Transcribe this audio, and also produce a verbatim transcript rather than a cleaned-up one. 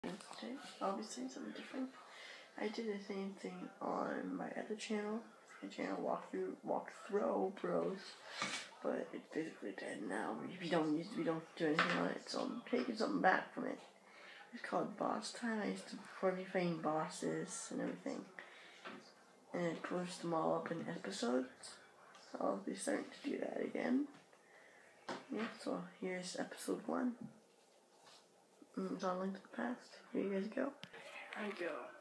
Today, I'll be saying something different. I did the same thing on my other channel, my channel Walkthrough Walkthrow Bros, but it's basically dead now. We don't use, we don't do anything on it, so I'm taking something back from it. It's called Boss Time. I used to record me fighting bosses and everything, and I post them all up in episodes. So I'll be starting to do that again. Yeah, so here's episode one. Mm, it's on Link to the Past. Here you guys go. Here I go.